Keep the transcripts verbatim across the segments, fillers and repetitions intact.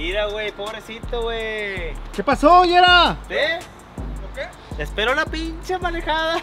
Mira, güey, pobrecito, güey. ¿Qué pasó, Yera? ¿Sí? ¿Qué? Espero la pinche manejada.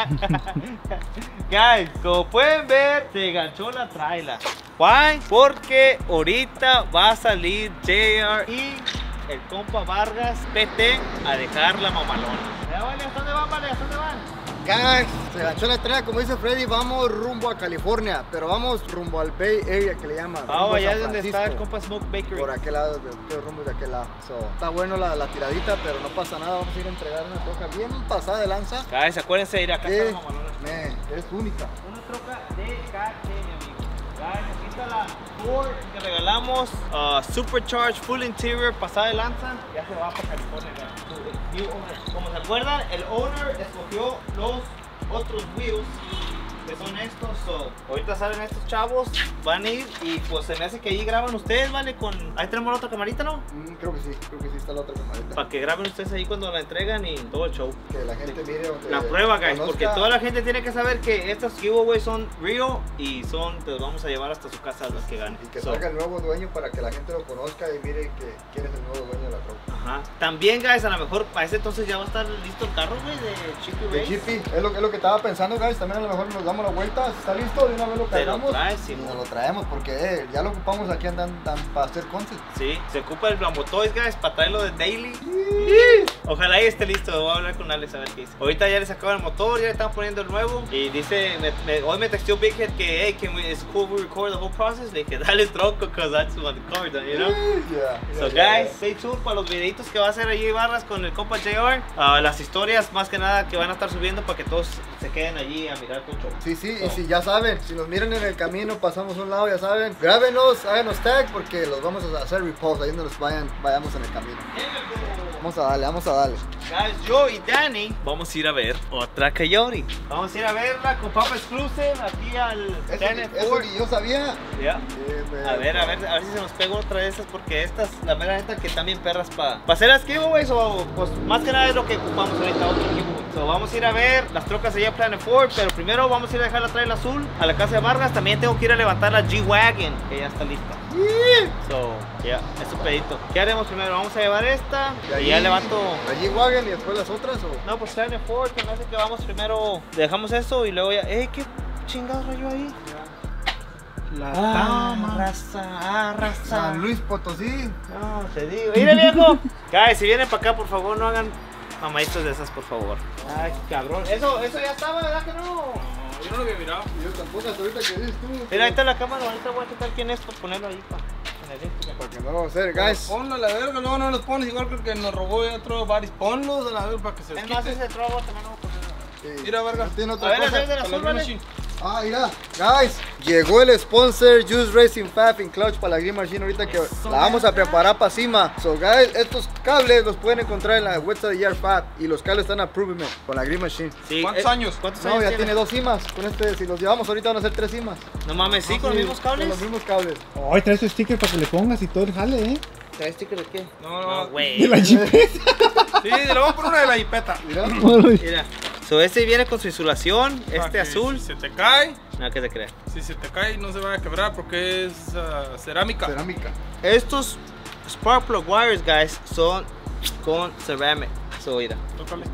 Guys, como pueden ver, se enganchó la traila. Why? Porque ahorita va a salir J R y el compa Vargas P T a dejar la mamalona. Ya, vale, ¿a dónde van, vale? ¿A dónde van? Guys, se ganchó la estrella, como dice Freddy, vamos rumbo a California, pero vamos rumbo al Bay Area que le llaman. Ah, oh, allá es donde está el compa Smoke Bakery. Por aquel lado, de rumbo de aquel lado. So, está bueno la, la tiradita, pero no pasa nada, vamos a ir a entregar una troca bien pasada de lanza. Guys, acuérdense de ir acá Eh, está la mamalona. Man, es única. Una troca de K T, mi amigo. Guys, aquí está la Ford que regalamos, uh, Supercharged Full Interior, pasada de lanza. Ya se va para California, guys. New owner. Como se acuerdan, el owner escogió los otros wheels que son estos. So, ahorita salen estos chavos, van a ir y pues se me hace que ahí graban ustedes, ¿vale? Con... Ahí tenemos la otra camarita, ¿no? Mm, creo que sí, creo que sí está la otra camarita. Para que graben ustedes ahí cuando la entregan y todo el show. Que la gente mire o que La prueba, guys, conozca. porque toda la gente tiene que saber que estos giveaways son real y son, te los vamos a llevar hasta su casa a los que ganen. Y que So, salga el nuevo dueño para que la gente lo conozca y mire que quién es el nuevo dueño de la troca. Ajá. También, guys, a lo mejor para ese entonces ya va a estar listo el carro, güey, de Chippy De Race. Chippy, es lo, es lo que estaba pensando, guys. También a lo mejor nos damos la vuelta. Si está listo, de una vez lo Te lo cargamos. traes, sí, y mo. nos lo traemos porque eh, ya lo ocupamos aquí andan, andan para hacer content. Sí, se ocupa el Blambotoys, guys, para traerlo de daily. Ojalá y esté listo, voy a hablar con Alex a ver qué dice. Ahorita ya le sacaron el motor, ya le están poniendo el nuevo. Y dice, me, me, hoy me texteó Big Head que, hey, can we, it's cool we record the whole process. Le dije, dale tronco, because that's what the car done, you know? Yeah, So yeah, guys, stay tuned para los videitos que va a hacer allí Barras con el compa J R. Uh, las historias más que nada que van a estar subiendo para que todos se queden allí a mirar tu show. Sí, sí, So. y si ya saben, si nos miran en el camino, pasamos a un lado, ya saben, grábenos, háganos tag porque los vamos a hacer repost ahí donde nos vayan, vayamos en el camino. Vamos a darle, vamos a darle. Guys, yo y Danny vamos a ir a ver otra Coyote. Vamos a ir a verla con Papa Exclusive aquí al Eso, Janet eso Ford. ni yo sabía. Yeah. Eh, me- A ver, a ver, a ver si se nos pega otra de estas porque estas, la mera neta que también perras para pa hacer las giveaways o pues más que nada es lo que ocupamos ahorita, otro giveaway. So, vamos a ir a ver las trocas allá en Planet Ford, pero primero vamos a ir a dejar la traila azul a la casa de Vargas. También tengo que ir a levantar la G-Wagon que ya está lista. So, ya, yeah, es un pedito. ¿Qué haremos primero? Vamos a llevar esta y, ahí- ya levanto. Allí Wagon y después las otras o. No, pues Planet Ford, que me hace que vamos primero, dejamos eso y luego ya. ¡Eh, qué chingados rayo ahí! La Ah, cama. raza, ah, raza. San Luis Potosí. No, te digo. ¡Mire, viejo! Guys, si vienen para acá, por favor, no hagan mamaditos de esas, por favor. Ay, cabrón. Eso, eso ya estaba, ¿verdad que no? Yo no lo había mirado. Yo tampoco hasta ahorita que dices tú. Mira, ahí está la cámara, ahorita voy a checar quién es para ponerlo ahí, pa. En el Instagram. Porque no lo vamos a hacer, guys. Ponlo a la verga, luego no los pones igual que el que nos robó otro baris. Ponlos a la verga para que se les Es más, quite. ese trobo también lo voy a poner. Sí. Mira, verga. Tiene A otra ver, cosa. ese es de la Para la azul, ¿vale? Green Machine. Ah, mira, guys, llegó el sponsor Juice Racing Fab in Clutch para la Green Machine ahorita que Eso, la vamos a preparar para cima. So, guys, estos cables los pueden encontrar en la website de Yard Fab y los cables están approved con la Green Machine. Sí, ¿Cuántos eh, años? ¿Cuántos No, años ya tiene? tiene dos cimas. Con este, si los llevamos ahorita van a ser tres cimas. No mames, sí, con los mismos cables. Con los mismos cables. Ay, trae su sticker para que le pongas y todo el jale, ¿eh? ¿Traes sticker de qué? No, No, no. güey. De la jipeta. Sí, le vamos a poner una de la jipeta. Mira. Mira, so este viene con su insulación, Para este que azul. Si se te cae, Nada que te crea. si se te cae no se va a quebrar porque es ah, cerámica. Cerámica. Estos spark plug wires, guys, son con ceramic. So, mira. Tócale.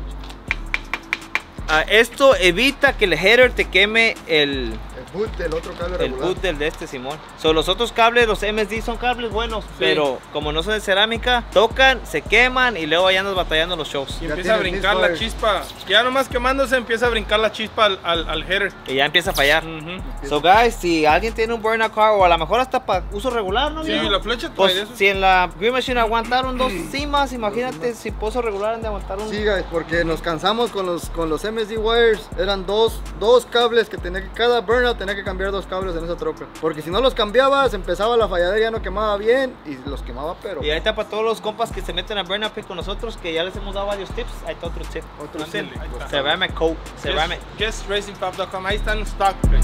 Ah, esto evita que el header te queme el, El boot del otro cable el regular. boot del de este Simón. So, los otros cables, los M S D son cables buenos, pero como no son de cerámica, tocan, se queman y luego ya andas batallando los shows. Y Ya empieza a tiene brincar la misfires. chispa. Ya nomás quemándose empieza a brincar la chispa al, al, al header. Y ya empieza a fallar. Ujú. So, guys, si alguien tiene un burnout car o a lo mejor hasta para uso regular, ¿no? Sí, viejo? la flecha trae Pues de eso. si en la Green Machine aguantaron dos cimas, imagínate si por uso regular han de aguantar un. Sí, guys, porque nos cansamos con los, con los M S D wires. Eran dos, dos cables que tenía que, cada burnout tenía que cambiar dos cables en esa troca. Porque si no los cambiabas, empezaba la falladera, ya no quemaba bien y los quemaba, pero. Y ahí está para todos los compas que se meten a Burnout Pick con nosotros, que ya les hemos dado varios tips. Ahí está otro tip. Otro Ándale, tip. ahí está. Ceramic coat, ceramic. Just racing fab punto com. Ahí están en stock. güey.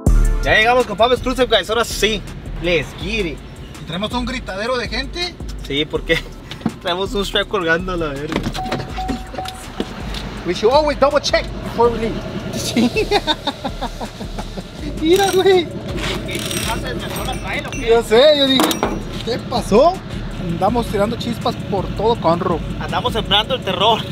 Ya llegamos con Pablo Exclusive, guys. Ahora sí, let's get it. Tenemos un gritadero de gente. Sí, Sí, porque traemos un strap colgando a la verga. We should always double check before we leave. Sí. Mira, güey. ¿Qué haces? ¿Me sola trae o qué? Yo sé, yo dije, ¿qué pasó? Andamos tirando chispas por todo Conroe. Andamos sembrando el terror.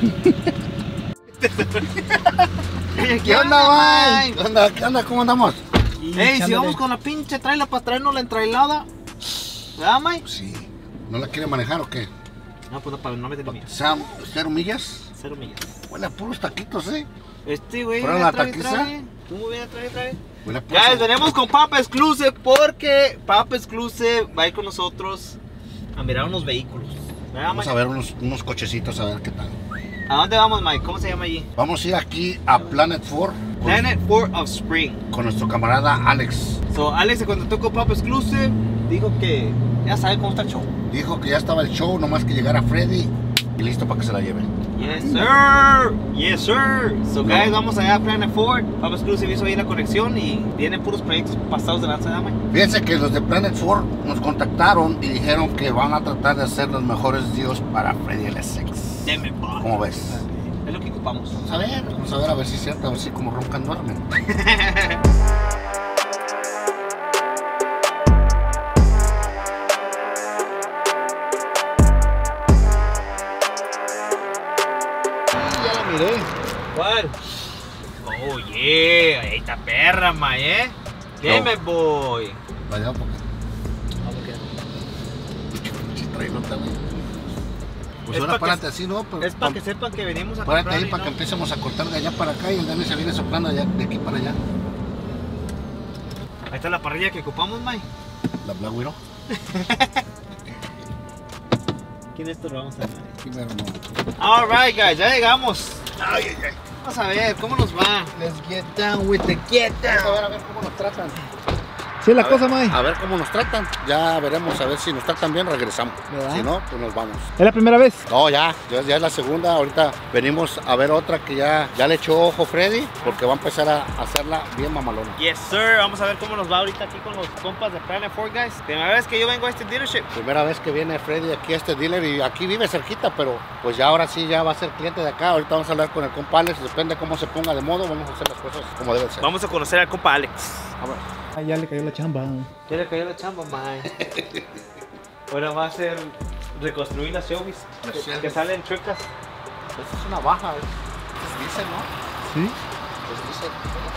¿Qué onda, Mike? ¿Qué onda? ¿Qué onda? ¿Cómo andamos? Ey, si Echándole. vamos con la pinche traila para traernos la entrailada. ¿Verdad, Mike? Sí. ¿No la quiere manejar o qué? No, pues no, para no meter millas. Sam, ¿cero millas? Cero millas. Huele a puros taquitos, ¿eh? Este güey, ¿Fueron viene la trae, taquiza? trae. Tú viene trae, trae. Huele a puros. Guys, venimos con Papa Exclusive porque Papa Exclusive va a ir con nosotros a mirar unos vehículos. ¿Verdad, Vamos Mike? a ver unos, unos cochecitos a ver qué tal. ¿A dónde vamos, Mike? ¿Cómo se llama allí? Vamos a ir aquí a Planet cuatro con, Planet four of Spring. con nuestro camarada Alex. So, Alex se contactó con Papa Exclusive, dijo que ya sabe cómo está el show. Dijo que ya estaba el show, nomás que llegara Freddy y listo para que se la lleven. Yes, sir. Yes, sir. So, guys, vamos allá a Planet four. Papa Exclusive hizo ahí la conexión y tienen puros proyectos pasados de lanza de Mike. Fíjense que los de Planet cuatro nos contactaron y dijeron que van a tratar de hacer los mejores deals para Freddy L S X. Deme, boy. ¿Cómo ves? Es lo que ocupamos. Vamos a ver, vamos a ver a ver si es cierto, a ver si como roncan duermen. Ya la miré. ¿Cuál? Oh, yeah. Ahí está perra, Mike, ¿eh? Deme, boy. Vaya, porque si trae nota, güey. Pues Es ahora pa' que- párate así, ¿no? Pero- Es para que sepan que venimos a Párate comprar ahí y para que no- empecemos a cortar de allá para acá y el Dani se viene soplando allá, de aquí para allá. Ahí está la parrilla que ocupamos, Mike. La Black Widow. ¿Quién esto lo vamos a ver? Primero no. Alright, guys, ya llegamos. Vamos a ver cómo nos va. Let's get down with the get Vamos a down. ver, a ver cómo nos tratan. Sí, es la A cosa, ver, Mike. A ver cómo nos tratan. Ya veremos, a ver si nos tratan bien, regresamos. ¿Verdad? Si no, pues nos vamos. ¿Es la primera vez? No, ya, ya, ya es la segunda. Ahorita venimos a ver otra que ya, ya le echó ojo Freddy, porque va a empezar a hacerla bien mamalona. Yes, sir. Vamos a ver cómo nos va ahorita aquí con los compas de Planet four, guys. Primera vez que yo vengo a este dealership. Primera vez que viene Freddy aquí a este dealer y aquí vive cerquita, pero pues ya ahora sí ya va a ser cliente de acá. Ahorita vamos a hablar con el compa Alex, depende cómo se ponga de modo, vamos a hacer las cosas como deben ser. Vamos a conocer al compa Alex. Vamos. Ah, ya le cayó la chamba. Ya le cayó la chamba, Mike. Ahora va a ser reconstruir las Chevys Las que, Chevys. que salen chuecas. Esta es una baja, es es diésel, ¿no? ¿Sí? Es diésel.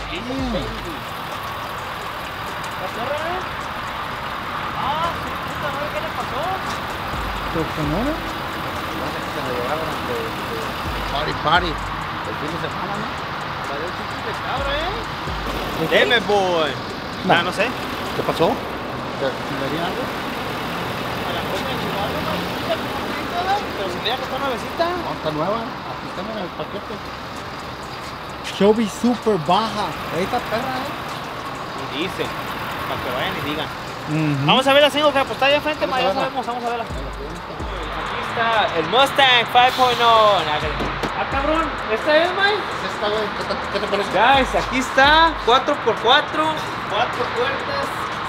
¿La perra, eh? Ah, su puta madre, ¿qué le pasó? ¿Pues no? Se me llegaron de, de party party el fin de semana, ¿no? Vale, un chiquito de cabra, eh. Deme, boy. No. Ah, no sé. ¿Qué pasó? ¿Te venía algo? A la cosa de Chihuahua, no, mira, como bonita, ¿verdad? Pero se mira que está nuevecita. No, está nueva. Aquí está en el paquete. Shelby super baja. Ahí está perra, ¿eh? Y dice, para que vayan y digan. Ujú. Vamos a ver la single que pues está allá enfrente, ma, Vamos a ya verla. sabemos, vamos a verla. Aquí está el Mustang cinco punto cero. Ah, cabrón, ¿esta es, Mike? Esta, güey, ¿qué te, qué te parece? Guys, aquí está, cuatro por cuatro, cuatro puertas,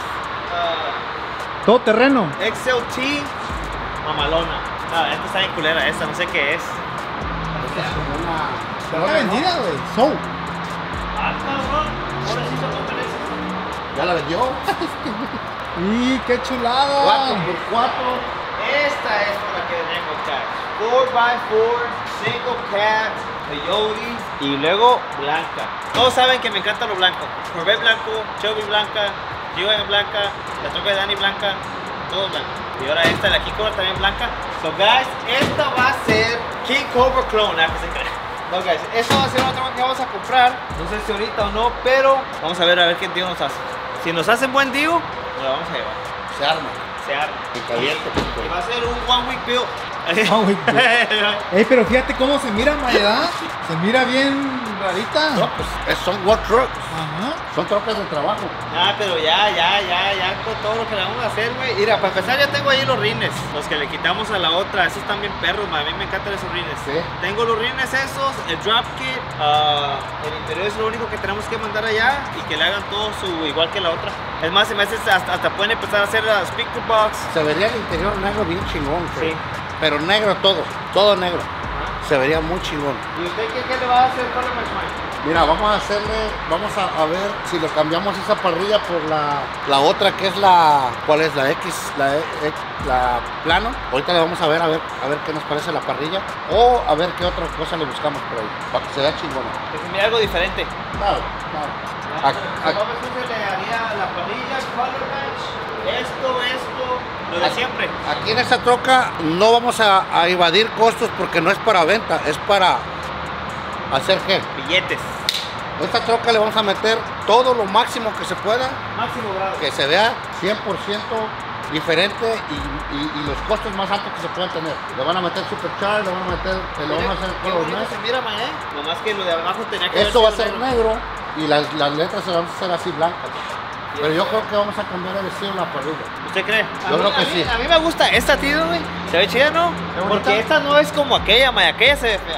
Todo terreno. uh, X L T, mamalona. No, esta está bien culera, esta, no sé qué es. Esta es como una... Está vendida, güey. So. Ah, cabrón, ahora sí son conferencias. ¿Ya la vendió? ¡Y qué chulada! cuatro por cuatro. Esta es por la que venimos, guys. four by four, single cab, Coyote y luego blanca. Todos saben que me encanta lo blanco. Corvette blanco, Chevy blanca, G-Wagon blanca, la troca de Dani blanca, todo blanco. Y ahora esta, la King Cobra también blanca. So guys, esta va a ser King Cobra Clone, ah, que se cree. No guys, esta va a ser otra que vamos a comprar. No sé si ahorita o no, pero vamos a ver a ver qué deal nos hace. Si nos hacen buen deal, nos la vamos a llevar. Se arma. Se arma. Y caliente, Y va a ser un one week build. One week Ey, pero fíjate cómo se mira, Mayeda. Se mira bien rarita. No, pues es- son work trucks. Ajá. Son trocas de trabajo. Ah, pero ya, ya, ya, ya con todo lo que le vamos a hacer, güey. Mira, para empezar ya tengo ahí los rines, los que le quitamos a la otra. Esos están bien perros, man. A mí me encantan esos rines. Sí. Tengo los rines esos, el drop kit, ah, el interior es lo único que tenemos que mandar allá y que le hagan todo su igual que la otra. Es más, se me hace hasta, hasta pueden empezar a hacer la speaker box. Se vería el interior negro bien chingón, creo. Sí. Pero negro todo, todo negro. Se vería muy chingón. ¿Y usted qué, qué le va a hacer con el Mike? Mira, vamos a hacerle, vamos a, a ver si le cambiamos esa parrilla por la, la otra que es la, ¿cuál es? La X, la, E- la plano. Ahorita le vamos a ver, a ver, a ver qué nos parece la parrilla. O a ver qué otra cosa le buscamos por ahí, para que se vea chingona. Que se mire algo diferente. Claro, claro. ¿A Ac- ac- cómo se le haría la parrilla, color match, esto, esto, lo de Aquí- siempre? Aquí en esta troca no vamos a, a evadir costos porque no es para venta, es para hacer qué. Billetes. Esta troca le vamos a meter todo lo máximo que se pueda, Máximo grado. que se vea cien por ciento diferente y, y- y los costos más altos que se puedan tener. Le van a meter supercharge, le van a meter, le van a hacer Qué color bonito match. se mira, mané. Nomás que lo de abajo tenía que Esto va a haber ser sido negro y las, las letras se van a hacer así blancas. Pero yo creo que vamos a cambiar el estilo de la parrilla. ¿Usted cree? Yo a creo mí, que a mí- sí. A mí me gusta esta, tío, güey. Se ve chida, ¿no? bonita. Porque esta no es como aquella, ma. Aquella se ve fea.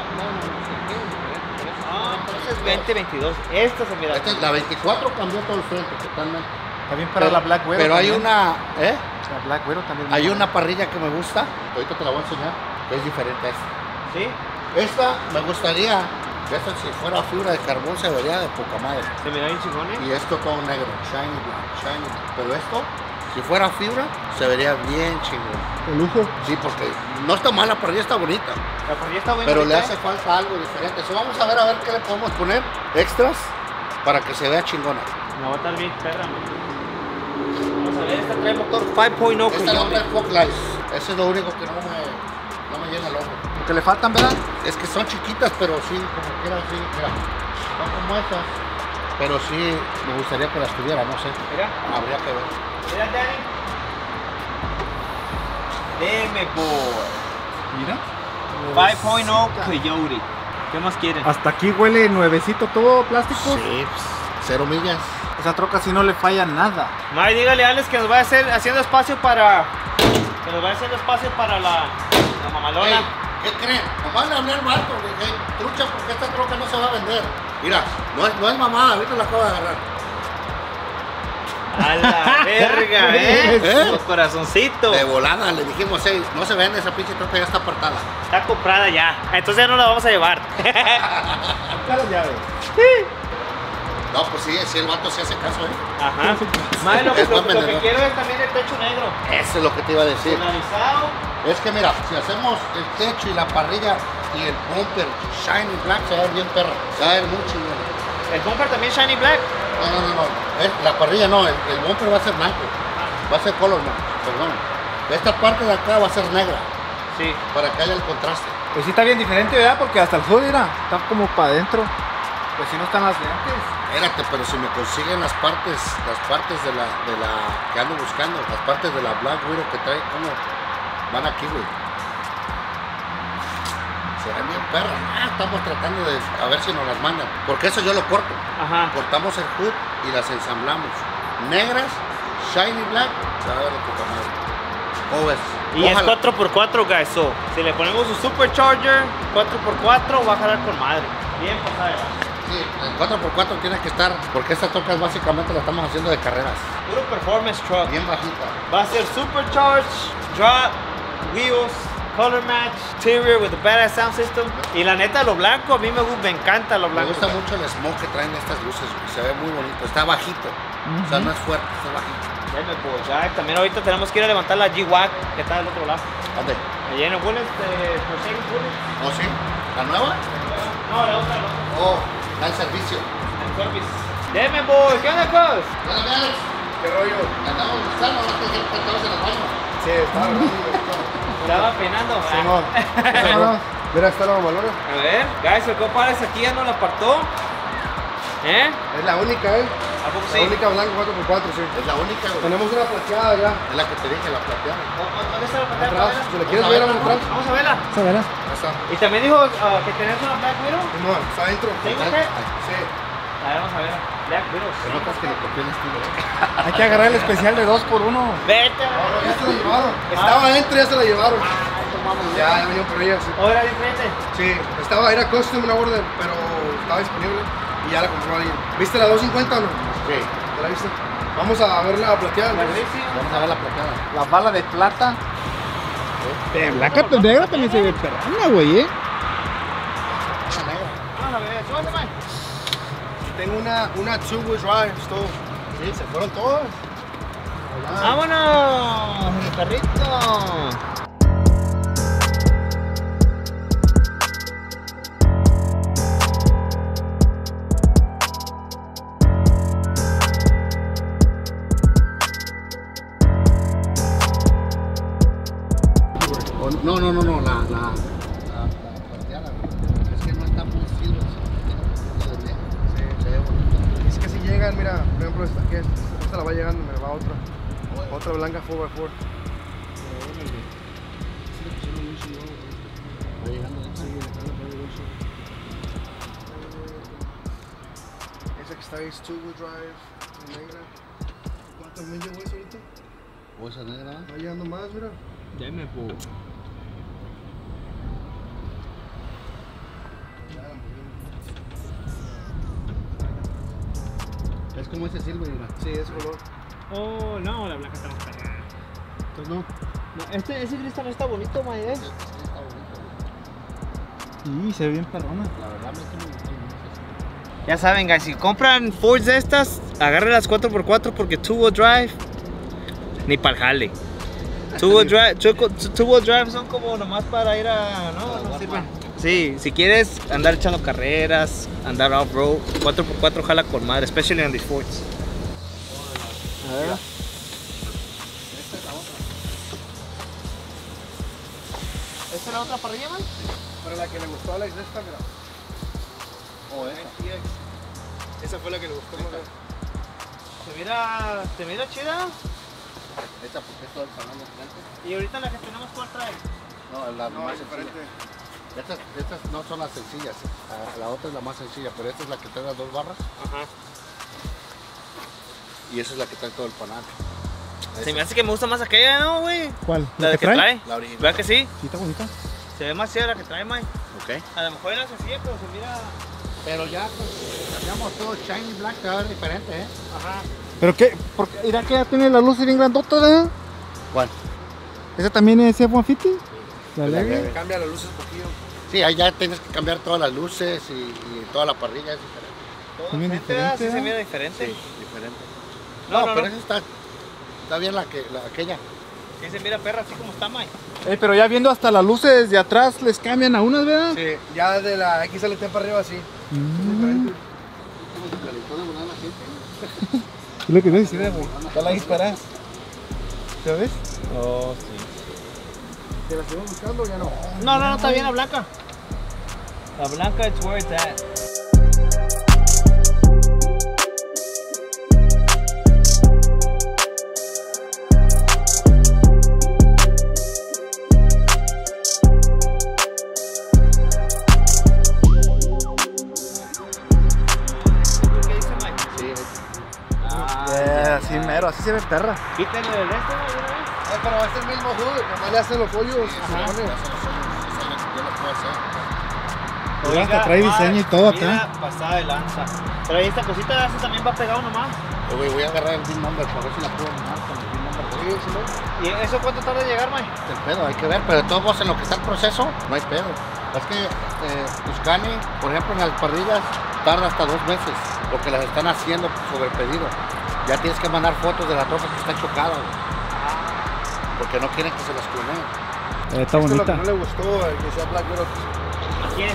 Ah, entonces veinte, veintidós. Esta se mira. Esta es la veinticuatro cambió todo el frente totalmente. También para la Black Widow. Pero hay también. una, ¿eh? La Black Widow también. Hay una parrilla que me gusta, ahorita te la voy a enseñar, que es diferente a esta. ¿Sí? Esta me gustaría, que esta si fuera fibra de carbón se vería de poca madre. Se mira bien chingón, ¿eh? Y esto todo negro, shiny black, shiny black. Pero esto, si fuera fibra, se vería bien chingón. El lujo. Sí, porque no está mal, la parrilla está bonita. La parrilla está buena. Pero le ahorita, hace falta algo diferente. So, vamos a ver a ver qué le podemos poner extras para que se vea chingona. ¿eh? Me va a estar bien, perra, man. Vamos a ver, esta trae motor cinco punto cero Esta no Coyote. trae fog lights. Eso es lo único que no me, no me llena el ojo. Que le faltan, ¿verdad? Es que son chiquitas, pero sí, como quiera, sí, mira, son como estas. Pero sí, me gustaría que las tuviera, no sé. Mira, Habría que ver. mira, Danny. Deme, boy. Mira. cinco punto cero Coyote. ¿Qué más quieren? Hasta aquí huele nuevecito todo plástico. Sí, pues, cero millas. Esa troca sí no le falla nada. May, dígale a Alex que nos va a hacer haciendo espacio para. Que nos va haciendo espacio para la, la mamalona. Ey, ¿qué creen? Nomás le hablé al vato, le dije, "Hey, trucha, porque esta troca no se va a vender. Mira, no es, no es mamada, ahorita la acabo de agarrar. A la verga, ¿eh? ¿Eh? Su corazoncito. De volada, le dijimos, hey, no se vende esa pinche troca, ya está apartada. Está comprada ya. Entonces ya no la vamos a llevar. Ya las llaves. No, pues sí, sí, el vato sí hace caso, ¿eh? Ajá. May, lo, que- Es lo, buen lo que vendedor. quiero es también el techo negro. Eso es lo que te iba a decir. Polarizado. Es que mira, si hacemos el techo y la parrilla y el bumper shiny black, se va a ver bien perro. Se va a ver muy chingón. El bumper también shiny black. No, no, no, no. Es- la parrilla no, el, el bumper va a ser blanco. Va a ser color, no, perdón. Esta parte de acá va a ser negra, Sí. para que haya el contraste. Pues sí está bien diferente, ¿verdad? Porque hasta el hood, mira, está como para adentro. Pues si no están las lentes. Espérate, pero si me consiguen las partes, las partes de la, de la que ando buscando, las partes de la Black Widow que trae, ¿cómo? Van aquí, güey. Serán bien perras. Ah, estamos tratando de a ver si nos las mandan. Porque eso yo lo corto. Ajá. Cortamos el hood y las ensamblamos. Negras, shiny black, se va a ver de puta madre. ¿Cómo ves? Y es Ojalá. cuatro por cuatro, guys. So, si le ponemos un supercharger cuatro por cuatro, va a jalar con madre. Bien pasada. Sí, el cuatro por cuatro tiene que estar, porque esta troca básicamente la estamos haciendo de carreras. Puro performance truck. Bien bajita. Va a ser supercharged, drop, wheels, color match, interior with a badass sound system. Y la neta, lo blanco, a mí me, gu- me encanta lo Me blanco. gusta mucho el smoke que traen estas luces, güey. Se ve muy bonito. Está bajito. O sea, no es fuerte, está bajito. Deme, pues, ya, también ahorita tenemos que ir a levantar la G-Wagon que está del otro lado. ¿Dónde? Allá en el Bullet, de Mercedes Bullet. ¿Oh, sí? ¿La nueva? No, la otra, la otra. Oh, da el servicio. El service. Deme, boy, ¿qué onda, cos? Dale, Alex. ¿Qué rollo? Te andamos buscando, ahora que ya estamos en el baño. Sí, está Estaba penando. Simón. Mira, está la mamalona. A ver, guys, el compa Alex aquí ya no la apartó. ¿Eh? Es la única, ¿eh? ¿A poco sí? La única blanca cuatro por cuatro, sí. Es la única, güey. Tenemos una plateada ya. Es la que te dije, la plateada. ¿Dónde está la pantalla? Atrás. Vamos Si le quieres ver atrás. a verla. Esa, ¿verdad? Ahí está. Y también dijo ah, que tenés una Black Widow. Simón, está adentro. ¿Sí, usted? Sí. A ver, vamos a ver. Black Widow. Te notas que le copié el estilo, ¿eh? Hay que agarrar el especial de dos por uno. Vete. Ya se la llevaron. Estaba adentro y ya se la llevaron. Ya, ya venía por ella, sí. ¿O era diferente? Sí, estaba, era custom una orden, pero estaba disponible y ya la compró alguien. ¿Viste la doscientos cincuenta o no? Sí. ¿Ya la viste? Vamos a ver la plateada. Vamos a ver la plateada. La bala de plata. De blanca, pues negra también se ve perrona, güey, eh. Vamos a ver, súbase, man. Tengo una, una two-wheel drive, esto. Sí, se fueron todas. ¡Vámonos! ¡El carrito! No, no, no, no, la, la, la, la plateada, es que no está muy silver, tiene un poquito de negro. Sí, se ve bonito. Es que si llegan, mira, por ejemplo, esta, que esta la va llegando, me va otra. Otra blanca cuatro por cuatro. Va llegando esa. Esa que está ahí es two-wheel drive, negra. ¿Cuánto me llevo eso ahorita? O esa negra. Va llegando más, mira. Ya me puedo. Es como ese silver, mira. Sí, es color. Oh, no, la blanca está más perra. Entonces no. No, este, ese gris también está bonito, ma, ¿eh? Sí, está bonito. Sí, se ve bien perrona. La verdad me gusta mucho. Ya saben, guys, si compran Fords de estas, agarren las cuatro por cuatro porque two-wheel drive, ni para el jale. Two-wheel drive, two-wheel drive son como nomás para ir a... No, no sirven. Sí, si quieres andar echando carreras, andar off-road, cuatro por cuatro jala con madre, especially on these Fords. A ver. Esta es la otra. ¿Esta es la otra parrilla, man? Para la que le gustó a Alex de esta, mira. O esta. Esa fue la que le gustó más. ¿Se mira, ¿se mira chida? Esta porque es todo el panel de frente. ¿Y ahorita la que tenemos cuál trae? No, la No, más es sencilla. diferente. Estas, estas no son las sencillas. La, la otra es la más sencilla, pero esta es la que trae las dos barras. Ajá. Y esa es la que trae todo el panel. Se me hace que me gusta más aquella, ¿no, güey? ¿Cuál? ¿La, de que trae? La original. ¿Verdad que sí? Sí, está bonita. Se ve más chida la que trae, Mike. Ok. A lo mejor era sencilla, pero se mira... Pero ya pues, cambiamos todo shiny black, te va a ver diferente, ¿eh? Ajá. ¿Pero qué? Porque mira que ya tiene las luces bien grandotas, ¿verdad? ¿Cuál? ¿Esa también es F ciento cincuenta? La La Leve. Leve. Cambia las luces un poquillo. Sí, ahí ya tienes que cambiar todas las luces y, y toda la parrilla es diferente. Todo También diferente, diferente, ¿verdad? Sí se ¿verdad? mira diferente. Sí, diferente. No, No, no, pero no. esa está, está bien la que, la, aquella. Sí se mira perra así como está, Mike. Eh, pero ya viendo hasta las luces de atrás les cambian a unas, ¿verdad? Sí, ya de la X L T para arriba sí. Tengo su calentón de volar la gente. Es lo que no dice, güey. Ya la disparas. ¿Sabes? Oh, sí. ¿Te la seguimos buscando o ya no? No, no, no, está bien la blanca. La blanca, it's where it's at. ¿Qué dice Mike? Sí, Ah, Yeah, así mero, así se ve perra. quítale el este, ¿no? De una vez. Eh, pero es el mismo hood, nomás le hacen los hoyos. Ajá. Yo lo puedo hacer. Mira, hasta trae diseño y todo mira, acá. pasada de lanza. Pero ahí esta cosita esa también va pegado nomás. Eh, güey, voy a agarrar el big number para ver si la puedo armar con el big number. Sí, sí, ¿no? ¿Y eso cuánto tarda en llegar, Mike? El pedo, hay que ver, pero de todos modos en lo que está el proceso, no hay pedo. Es que eh, Tuscany, por ejemplo, en las parrillas tarda hasta dos meses, porque las están haciendo sobre pedido. Ya tienes que mandar fotos de la troca que está chocada, güey, porque no quieren que se las cloneen. Eh, está Esto es lo que bonita. no le gustó, el que sea Black Widow. ¿A quién?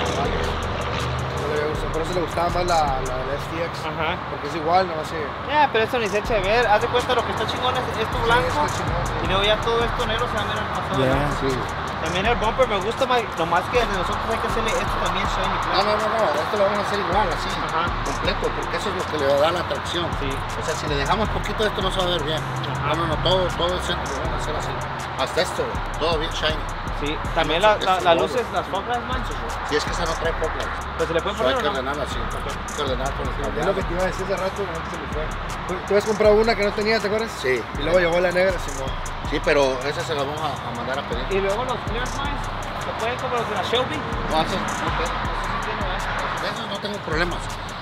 No le gustó, por eso le gustaba más la, la, la S T X. Ajá. Porque es igual, no sé. Ya, pero esto ni se echa de ver. Haz de cuenta lo que está chingón es esto blanco. Sí, está chingón, Y luego ya todo esto negro se va a ver al pasado. Ya. ¿verdad? Sí. También el bumper me gusta, Mike. Nomás que de nosotros hay que hacerle esto también shiny. No, claro. no, no, no, esto lo vamos a hacer igual, así, Ajá. completo, porque eso es lo que le da la atracción. Sí. O sea, si le dejamos poquito de esto no se va a ver bien. Ajá. No, no, no, todo, todo el centro lo vamos a hacer así. Hasta esto, todo bien shiny. Sí. También la, la, las luces, las focas, man. Si es que esa no trae fog lights. Pues se le puede Eso hay poner que o no. ordenarla así. Hay que ordenar con el Es lo cableado. que te iba a decir hace rato, antes se me fue. Tú, tú habías comprado una que no tenía, ¿te acuerdas? Sí. Y luego llegó la negra, Simón. Sí, pero esa se la vamos a, a mandar a pedir. Y luego los clear minds, se pueden como los de la Shelby. No, esos no, tengo- de esos no tengo problemas.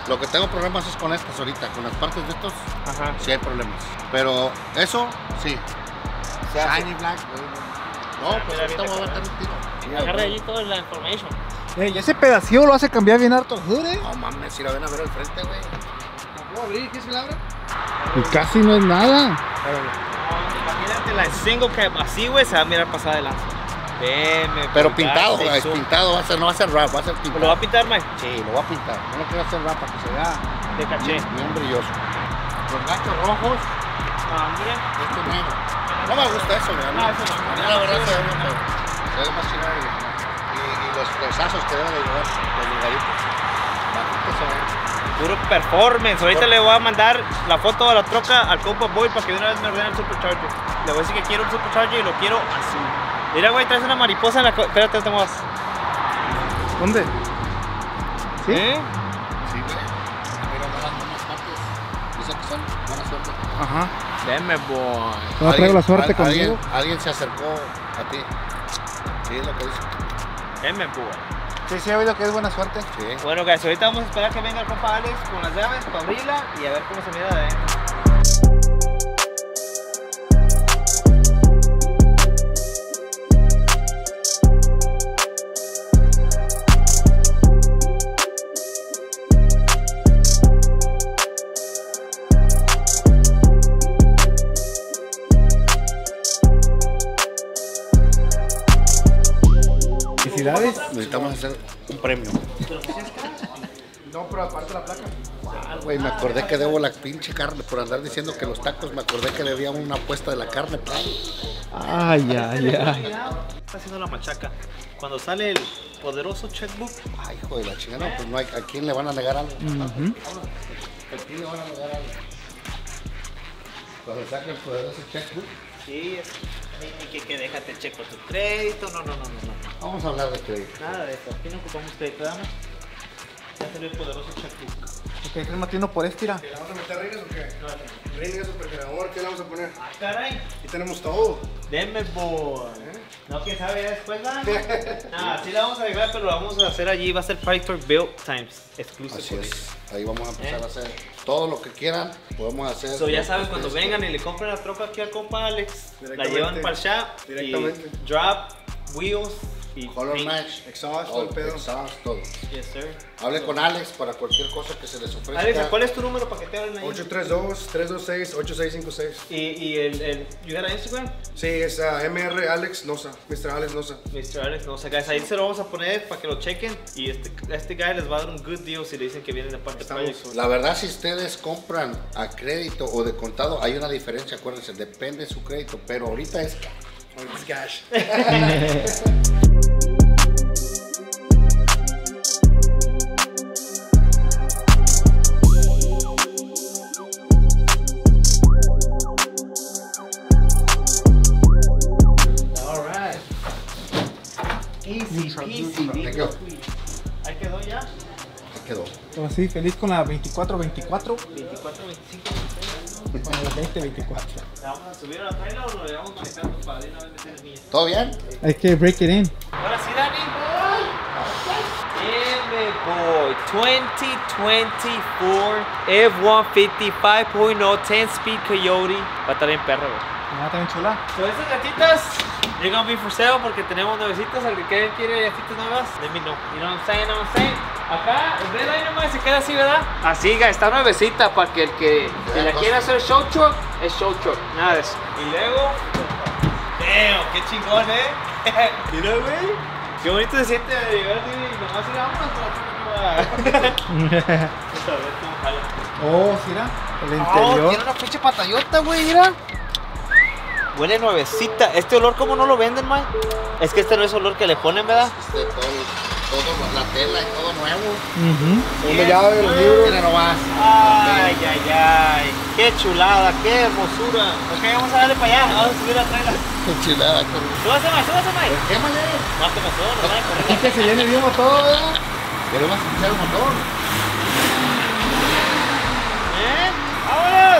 Lo que tengo problemas es con estas ahorita, con las partes de estos, Ajá. sí hay problemas. Pero eso, sí. Se hace. Shiny Black, no, pues Mira, ahorita mira, voy a meter un tiro. Agarra allí toda la information. Ey, ese pedacillo lo hace cambiar bien harto el hood, eh. No mames, si la ven a ver al frente, güey. ¿Puedo abrir? ¿Qué se le abre? Y casi no es nada. No, imagínate la single cab así, güey, se va a mirar pasada de lanza. Deme, Pero pulgar, pintado, seis güey, zoom. pintado, va a ser, no va a ser rap, va a ser pintado. ¿Lo va a pintar, Mike? Sí, lo voy a pintar. No lo quiero hacer rap para que se vea De caché. bien, bien brilloso. Los ganchos rojos, Ah, mira. este negro. No me gusta eso, güey. No, eso no. A mí la verdad se ve bien feo. Se ve más chingado. Y, y los fresazos que deben de llevar, los ligaditos. Bastante se ven. Puro performance. Ahorita le voy a mandar la foto de la troca al compa Boy para que de una vez me ordene el Supercharger. Le voy a decir que quiero un Supercharger y lo quiero azul. Mira, güey, traes una mariposa en la... Espérate, te más. ¿Dónde? ¿Sí? ¿Eh? Sí, güey. Mira, buenas, buenas partes. Dice que son buena suerte. Ajá. Deme, boy. No traigo la suerte al- conmigo. Alguien, alguien se acercó a ti. Sí, es lo que dice. Deme, boy. Sí, sí, he oído que es buena suerte. Sí. Bueno, guys, ahorita vamos a esperar que venga el compa Alex con las llaves para abrirla y a ver cómo se mira de adentro. Felicidades. Necesitamos hacer un premio. No, pero aparte la placa. Ah, güey, me acordé que debo la pinche carne por andar diciendo que los tacos. Me acordé que debía una apuesta de la carne. Plan. Ay, ay, ay. Está haciendo la machaca. Cuando sale el poderoso checkbook, Ay, hijo de la chingada, no, pues no hay. ¿A quién le van a negar algo? Ujú. ¿A quién le van a negar algo? Cuando saque el poderoso checkbook. sí, es... Ay, que, que déjate checo tu crédito. No, no, no, no, no. Vamos a hablar de crédito. Nada de eso. Aquí no ocupamos crédito, dame. Ya salió el poderoso checkbook. Ok, crema tiene por estira. ¿Le vamos a meter rines o qué? Rines es supergenerador, ¿qué le vamos a poner? Ah, caray. Aquí tenemos todo. Deme, boy. No, quién sabe ya después, ¿verdad? Ah, sí la vamos a arreglar, pero lo vamos a hacer allí. Va a ser Price Talk Build Times exclusive. Así es. Ahí vamos a empezar ¿Eh? a hacer todo lo que quieran. Podemos hacer. So, ya lo saben, que cuando ustedes vengan y le compren la troca aquí al compa Alex, la Directamente. llevan para el shop Directamente. y drop, wheels y Color paint. match. Exhaust, todo el pedo. Exhaust, todo. Yes, sir. Hable con Alex para cualquier cosa que se les ofrezca. Alex, ¿cuál es tu número para que te hablen ahí? ocho tres dos, tres dos seis, ocho seis cinco seis. Y, y el, el, you got a Instagram? Sí, es uh, M R Alex Nosa, mister Alex Nosa. mister Alex, no, o sea, guys, ahí se lo vamos a poner para que lo chequen y este, este guy les va a dar un good deal si le dicen que vienen de parte de Estamos- Project. La verdad, si ustedes compran a crédito o de contado, hay una diferencia, acuérdense, depende de su crédito, pero ahorita es Oh, it's cash. Alright. Easy peasy. Ahí quedó. Ahí quedó ya. Ahí quedó. Pues sí, feliz con la veinticuatro veinticuatro. veinticuatro, veinticinco, Con la veinte veinticuatro. ¿la vamos a subir a la trailer o lo llevamos manejando para de una vez meter el niño? ¿Todo bien? Hay que break it in. Ahora sí, Dani. M boy twenty twenty-four F one fifty five point oh ten speed Coyote. Va a estar bien perro, güey. Ah, también chula. So, estas gatitas, they're gonna be for sale porque tenemos nuevecitas. Al que quiere, quiere gatitas nuevas, let me know. You know what I'm saying, know what I'm saying? Acá, el red ahí nomás se queda así, ¿verdad? Así, guys, está nuevecita para que el que, que la quiera hacer show truck, es show truck, nada de eso. Y luego, damn, qué chingón, ¿eh? Mira, güey, qué bonito se siente de llegar así y nomás ir, vámonos para la truca. Oh, sí, era el Oh, interior. tiene una pinche patallota, güey, mira. Huele nuevecita. ¿Este olor cómo no lo venden, man? Es que este no es olor que le ponen, ¿verdad? Este, todo, todo, la tela y todo nuevo. Ujú. Segunda llave, los libros. Mira nomás. Ay, ay, ay. Qué chulada, qué hermosura. Ok, vamos a darle para allá. Vamos a subir la trailer. Qué chulada, cabrón. Súbase, Mike, súbase, Mike. ¿Qué manera? Más que pasó, no van a correr. Y que se llene bien todo, ¿verdad? Queremos escuchar un motor. ¿Eh? ¡Vámonos!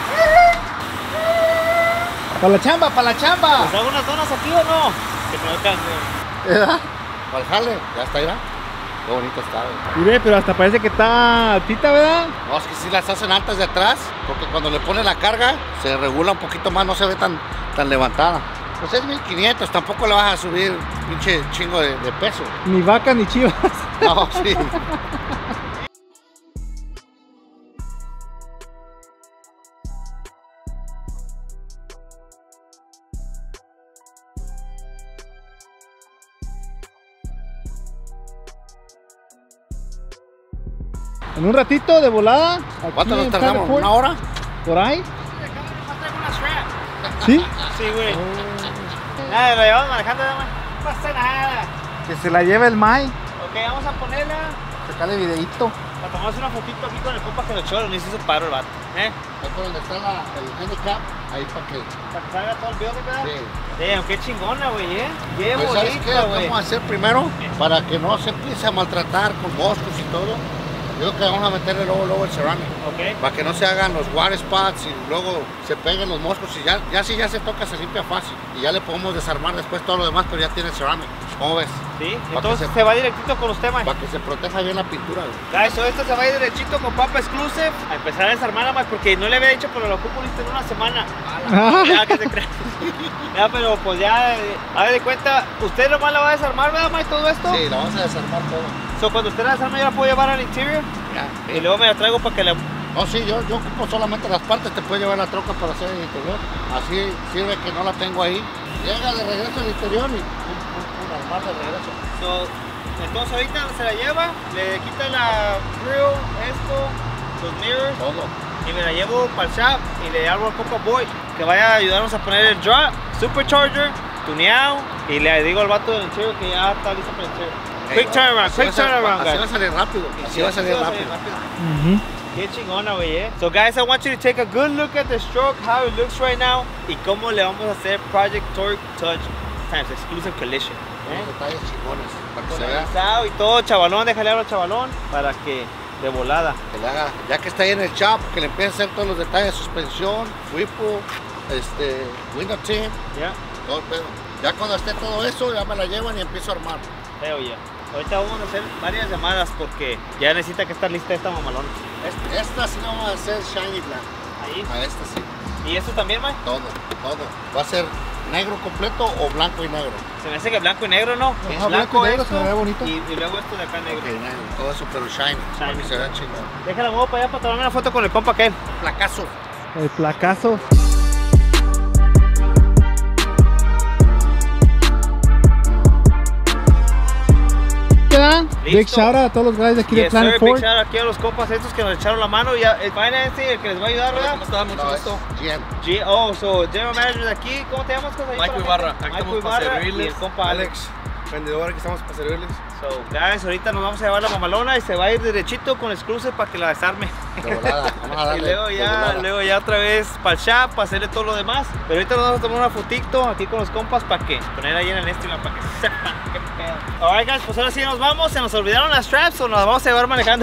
Para la chamba, para la chamba. ¿Les hago unas donas aquí o no? Que me alcance. ¿Verdad? Al jale, ya está, irá. Qué bonita está, güey. Mire, pero hasta parece que está altita, ¿verdad? No, es que sí las hacen altas de atrás, porque cuando le ponen la carga, se regula un poquito más, no se ve tan, tan levantada. Pues es mil quinientos, tampoco le vas a subir pinche chingo de, de peso. Ni vacas ni chivas. No, sí. En un ratito de volada. aquí ¿Cuánto nos en tardamos? Sanford, ¿Una hora? ¿Por ahí? ¿Sí? Sí, güey. Nada, lo llevamos manejando, no pasa nada. Que se la lleve el Mai. Ok, vamos a ponerla. Sacarle videito. Para tomarse una fotito aquí con el compa que lo echó, no hizo paro el vato. ¿Eh? Ahí por donde está la, el handicap, ahí para que... Para que salga todo el video, ¿verdad? Sí. Damn, qué chingona, güey, ¿eh? Qué Pues, ¿sabes qué? bonita, Lo güey. vamos a hacer primero para que no se empiece a maltratar con moscos y todo. Yo creo que vamos a meterle luego, luego el ceramic. Ok. Para que no se hagan los water spots y luego se peguen los moscos y ya, ya si ya se toca se limpia fácil. Y ya le podemos desarmar después todo lo demás, pero ya tiene el ceramic. ¿Cómo ves? Sí, Pa' entonces que se... se- va directito con usted, man. Para que se proteja bien la pintura, güey. Guys, so esto se va a ir derechito con Papa Exclusive a empezar a desarmarla más porque no le había dicho, pero lo ocupo listo en una semana. Ya que se cree. Ya, pero pues ya, eh, haga de cuenta, usted nomás la va a desarmar, ¿verdad, Mike? Todo esto. Sí, lo vamos a desarmar todo. So cuando usted la desarme, yo la puedo llevar al interior Ya. y luego me la traigo para que la. No, sí, yo, yo ocupo solamente las partes, te puede llevar la troca para hacer el interior. Así sirve que no la tengo ahí. Llega de regreso al interior y pum, pum, pum, armar de regreso. So, entonces ahorita se la lleva, le quita la grill, esto, los mirrors Todo. y me la llevo para el shop y le hablo al compa Boy que vaya a ayudarnos a poner el drop, supercharger, tuneado y le digo al vato del interior que ya está listo para el interior. Quick turnaround, Así quick va a ser- turnaround, Así va a guys. salir rápido. Así va a salir rápido. Ujú. Qué chingona, güey, eh. So guys, I want you to take a good look at the stroke, how it looks right now y cómo le vamos a hacer Project Torque Touch times Exclusive Collision. Unos detalles chingones. Para que Con se el vea. rizado y todo, chavalón, déjale hablar al chavalón para que de volada. Que le haga, ya que está ahí en el shop, que le empiece a hacer todos los detalles, suspensión, whipple, este, window tint, Ya, todo el pedo. Ya cuando esté todo eso, ya me la llevan y empiezo a armar. veo ya. Ahorita vamos a hacer varias llamadas porque ya necesita que estar lista esta mamalona. Este- esta sí la vamos a hacer shiny black. Ahí. A esta sí. ¿Y esto también, Mike? Todo, todo. Va a ser negro completo o blanco y negro. Se me hace que blanco y negro, ¿no? Ajá, Es blanco y negro, esto se me ve bonito. Y, y luego esto de acá negro. Ok, negro. Todo eso, pero shiny. Para que se vea chingón. Déjala muevo para allá para tomarme una foto con el compa aquel. Placazo. El placazo. ¿Verdad? Big Listo. shout out a todos los guys de aquí de Yes, Planet sir, big Ford. shout out aquí a los compas estos que nos echaron la mano y a- el financing, el que les va a ayudar, ¿verdad? ¿Cómo está? Mucho No, gusto. es G M. G oh, so General Manager de aquí, ¿cómo te llamas? Cosa ahí Mike para la Ibarra. gente? Aquí Mike estamos para Ibarra y servirles. el compa Alex. Alex, vendedor, aquí estamos para servirles. So, guys, ahorita nos vamos a llevar la mamalona y se va a ir derechito con Exclusive para que la desarme. De volada. Vamos a Y darle. luego de ya, volada. luego ya otra vez para el shop, para hacerle todo lo demás. Pero ahorita nos vamos a tomar una fotito aquí con los compas para que poner ahí en el Instagram para que sepan qué pedo. Alright guys, pues ahora sí nos vamos. ¿Se nos olvidaron las straps o nos las vamos a llevar manejando?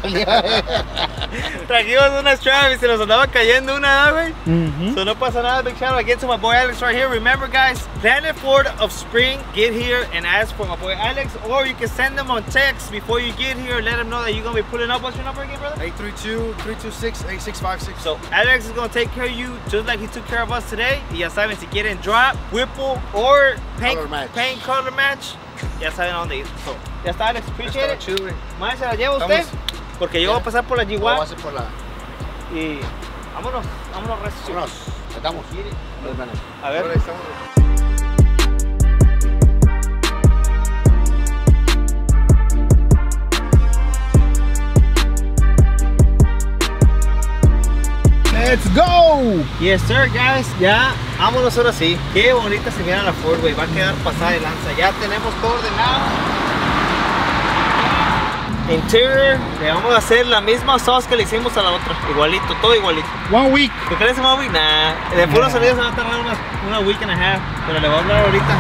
Trajimos una strap y se nos andaba cayendo una, güey. Ujú. So no pasa nada. Big shout out again to my boy Alex right here. Remember guys, Planet Ford of Spring, get here and ask for my boy Alex, or you can send them on text before you get here. Let them know that you're gonna be pulling up. What's your number again, brother? eight three two, three two six, eight six five six. So Alex is gonna take care of you just like he took care of us today. Y ya saben, si quieren drop, whipple, or paint Color match. paint color match, ya saben a dónde ir. So, ya está Alex, appreciate it. chido, güey. Más se la lleva usted, Vamos. porque yo voy a pasar por la G Lo voy a uno hacer por la. y vámonos, vámonos recio. Vámonos. Estamos. A ver. Ahora estamos. Let's go. Yes sir guys, ya vámonos ahora sí. Qué bonita se mira la Ford, güey, va a quedar pasada de lanza. Ya tenemos todo ordenado. Interior, le vamos a hacer la misma sauce que le hicimos a la otra. Igualito, todo igualito. One week. ¿Tú crees que va a week? Nah, de puro salida se va a tardar una, una week and a half. Pero le voy a hablar ahorita.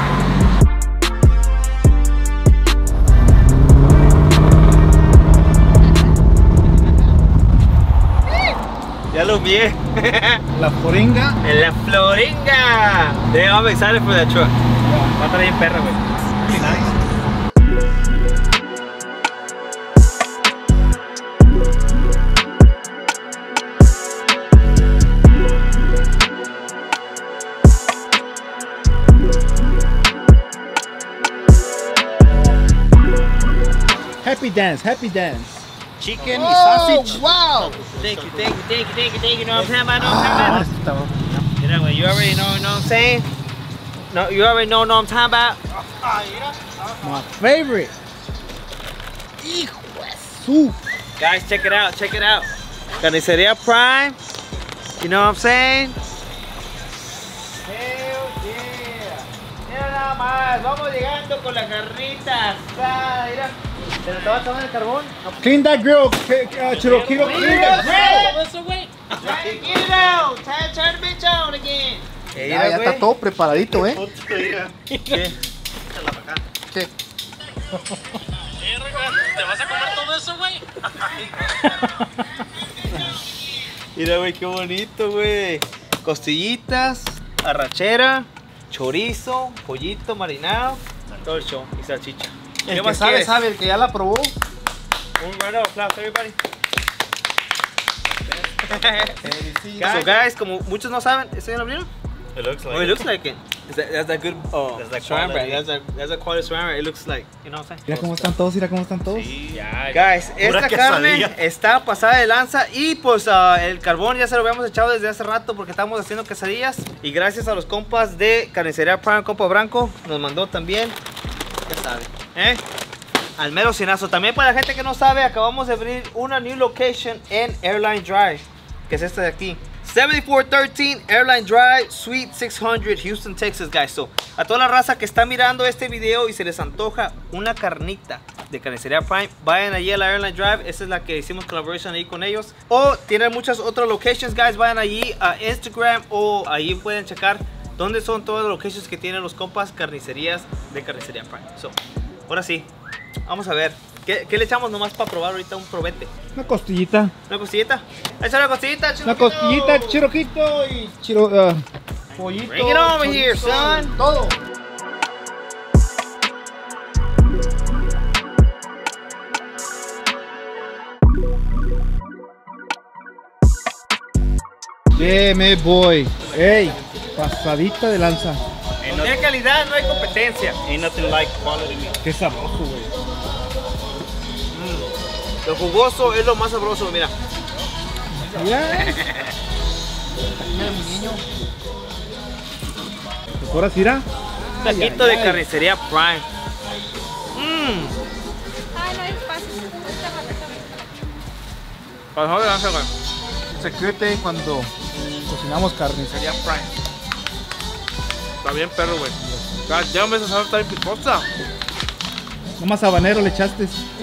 Ya lo vi. La foringa. En la Floringa. They I'm excited for that truck. Va a estar bien perra, güey. Happy dance, happy dance. Chicken y Oh, sausage. wow. Thank you, thank you, thank you, thank you, thank you. Know what I'm talking about? Know what I'm talking about? Mira, güey, you already know, know what I'm saying? No, you already know, know what I'm talking about? My favorite. Hijo de su. Guys, check it out, check it out. Carnicería Prime. You know what I'm saying? Hell yeah. Mira nada más, vamos llegando con la carnita asada, mira. ¿Te lo estabas tomando el carbón? Clean that grill, uh, Chiroquito. Clean that grill. Try to get it out. Try, try to bitch out again. Ya, ya está todo preparadito, ¿eh? ¿Qué? ¿Qué? ¿Te vas a comer todo eso, güey? Mira, güey, qué bonito, güey. Costillitas, arrachera, chorizo, pollito marinado, todo el show y salchicha. El ¿Qué que más sabe, quieres? sabe, el que ya la probó. Un round of applause, everybody. So guys, como muchos no saben, ¿este ya lo abrieron? It looks like Oh, it looks like it. Is that, that's that good oh, That's that saran wrap. quality. That's that, that's that quality saran wrap. It looks like, you know what I'm saying? Mira cómo están todos, mira cómo están todos. Ya, Guys, pura esta carne quesadilla. está pasada de lanza y pues uh, el carbón ya se lo habíamos echado desde hace rato porque estamos haciendo quesadillas y gracias a los compas de Carnicería Prime, compa Branco, nos mandó también, ya saben, ¿eh? Al mero cienazo. También para la gente que no sabe, acabamos de abrir una new location en Airline Drive, que es esta de aquí. setenta y cuatro trece Airline Drive, Suite seiscientos, Houston, Texas, guys. So, a toda la raza que está mirando este video y se les antoja una carnita de Carnicería Prime, vayan allí a la Airline Drive. Esa es la que hicimos collaboration ahí con ellos. O tienen muchas otras locations, guys. Vayan allí a Instagram o allí pueden checar dónde son todas las locations que tienen los compas carnicerías de Carnicería Prime. So, ahora sí, vamos a ver. ¿Qué, qué le echamos nomás para probar ahorita un probete? Una costillita. ¿Una costillita? ¡Echa una costillita, Una Chiroquito! costillita, Chiroquito y chiro, uh, pollito. Bring it over here, chorizo, son. Todo. Yeah, me boy. Ey, pasadita de lanza. Donde hay calidad no hay competencia. Ain't nothing like quality meat. Qué sabroso, güey. Lo jugoso es lo más sabroso, mira. Mira. Pues ahora sí, irá. Taquito ay, de ay. Carnicería Prime. Mmm. Ay, no hay espacio. Por favor, vamos a ver. Secrete cuando cocinamos carne. Sería Prime. Está bien, perro, güey. Ya, ya me vas a estar en picosa. Nomás habanero le echaste.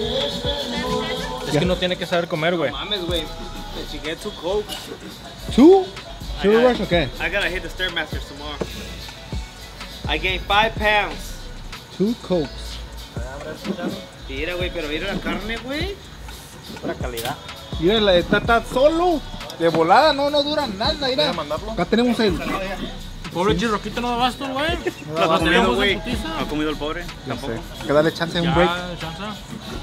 Es que no tiene que saber comer, güey. Mames, güey. Me chingué two cokes. ¿Two? ¿Two I got- rush o qué? I gotta hit the Stairmasters tomorrow. I gained five pounds. Two cokes. Mira, güey, pero mira la carne, güey. Pura calidad. Mira, la está, está solo. De volada, no, no dura nada. Mira. mandarlo? Acá tenemos el. Pobre Chiroquito no da basto, güey. No ha Nos comido, tenemos güey. en putiza. No ha comido el pobre. Tampoco. Hay que darle chance de un Ya, break. chanza.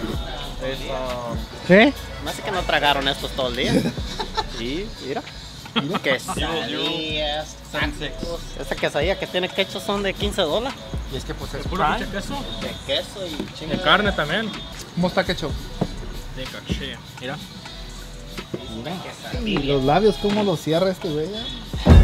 ¿Qué? Me hace que no tragaron estos todo el día. Sí, mira. Quesadillas, tacos. Esta quesadilla que tiene ketchup son de quince dólares. Y es que pues es Puro pinche queso. De queso y De chingada. carne también. ¿Cómo está ketchup? De cachea. Mira. Y los labios, ¿cómo los cierra este güey?